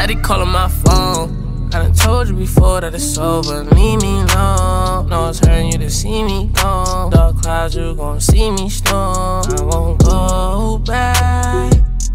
Steady calling my phone. I done told you before that it's over. Leave me alone. No, it's hurting you to see me gone. Dark clouds, you gon' see me storm. I won't go back,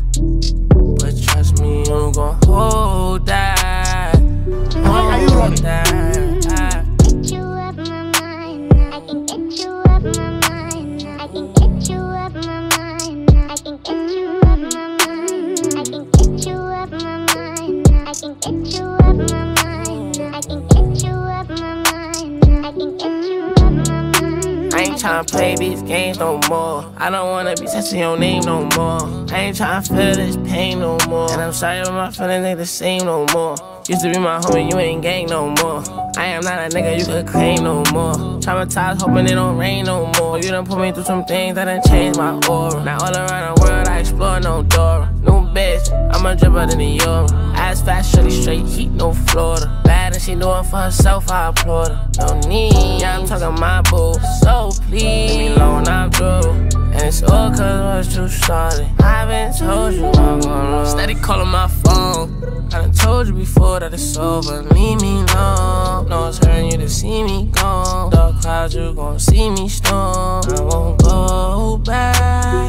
but trust me, you gon' hold that. Hold that. Get you up my mind. I can get you up my mind. I can get you up my mind. I can get you up my mind. I can get you up my mind. I can get you up my mind. I can get you up my mind. I can get you up my mind. I ain't tryna play these games no more. I don't wanna be touching your name no more. I ain't tryna feel this pain no more. And I'm sorry but my feelings ain't the same no more. Used to be my homie, you ain't gang no more. I am not a nigga you could claim no more. Traumatized, hoping it don't rain no more. You done put me through some things that done changed my aura. Now all around the world I explore no door. New bitch, I'm a dripper than a euro. Ass fast, shorty straight heat, no Florida. Bad and she doing for herself, I applaud her. No need, yeah, I'm talking my boo. So please, leave me alone, I'm through. And it's all cause what you started. I been told you I'm gonna lose. Steady calling my phone. I done told you before that it's over. Leave me alone. No, it's hurting you to see me gone. Dark clouds, you gon' see me storm. I won't go back,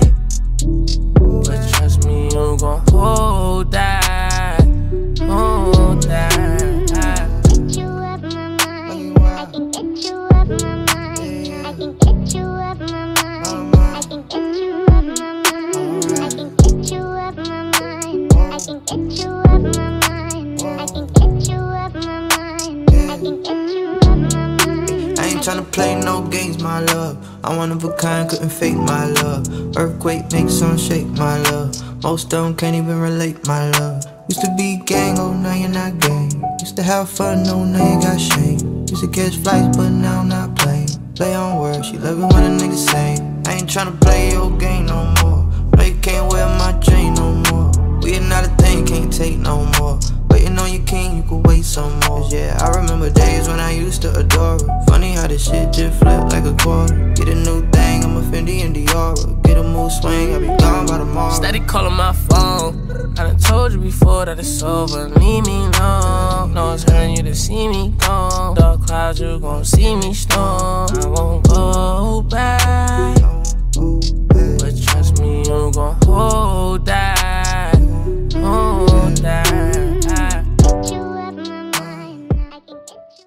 but trust me, you gon' hold that. Hold that. Get you up my mind. I can get you up my mind. I can get you up my mind. I can get you up my mind. I can get you up my mind. I can get you up my mind. I can get you up my mind. I can get you up my mind. I ain't tryna play no games, my love. I'm one of a kind, couldn't fake my love. Earthquake makes sun shake, my love. Most of them can't even relate, my love. Used to be gang, oh now you're not gang. Used to have fun, no now you got shame. Used to catch flights, but now I'm not playing. Play on words, she love it when a nigga sing. I ain't tryna play your game no more. No, you can't wear my chain no more. We are not a thing, can't take no more. Waiting on your king, you could wait some more. 'Cause yeah, I remember days when I used to adore her. Funny how this shit just flipped like a quarter. Get a new thing, I'm a Fendi and Diora. Get a mood swing, I'll be gone by tomorrow. Steady calling my phone. I done told you before that it's over. Leave me alone. No, it's hurting you to see me gone. Dark clouds, you gon' see me storm. I won't go back, but trust me, you gon' hold that. Hold that. Get you up my mind. I can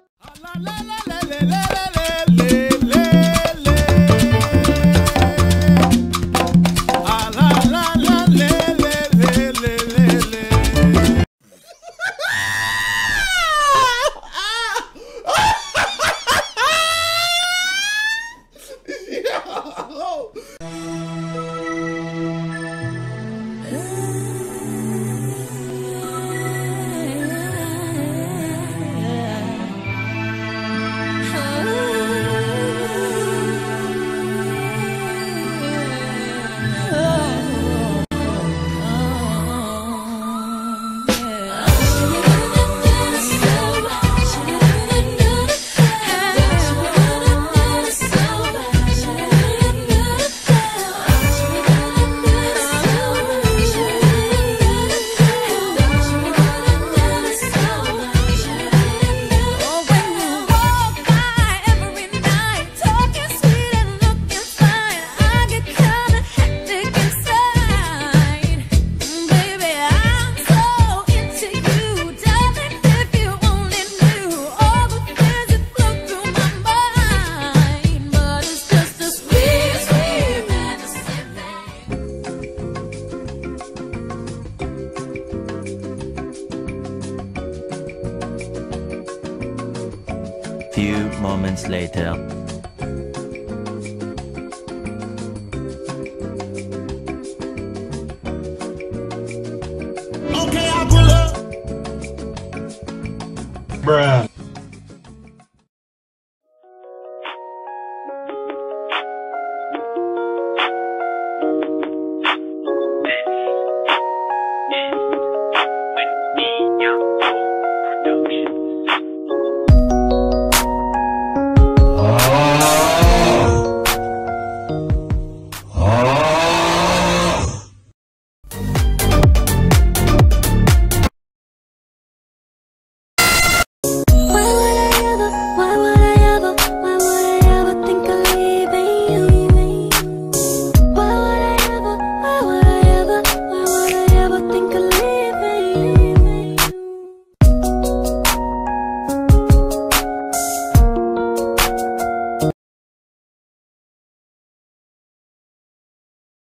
get you. Few moments later. Okay, I pull up. Bruh.